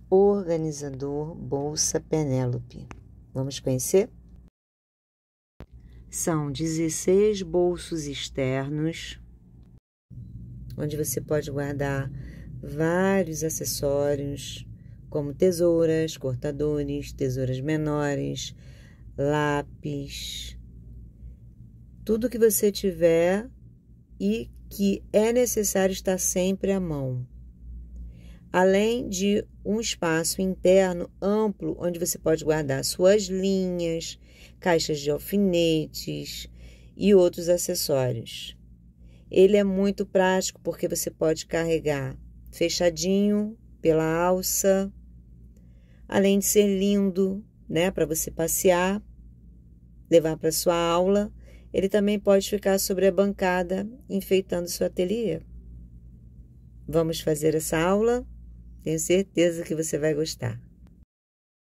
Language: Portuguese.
organizador Bolsa Penélope. Vamos conhecer? São 16 bolsos externos, onde você pode guardar vários acessórios, como tesouras, cortadores, tesouras menores, lápis, tudo que você tiver e que é necessário estar sempre à mão. Além de um espaço interno amplo, onde você pode guardar suas linhas, caixas de alfinetes e outros acessórios. Ele é muito prático porque você pode carregar fechadinho pela alça, além de ser lindo, né, para você passear, levar para sua aula. Ele também pode ficar sobre a bancada, enfeitando seu ateliê. Vamos fazer essa aula? Tenho certeza que você vai gostar.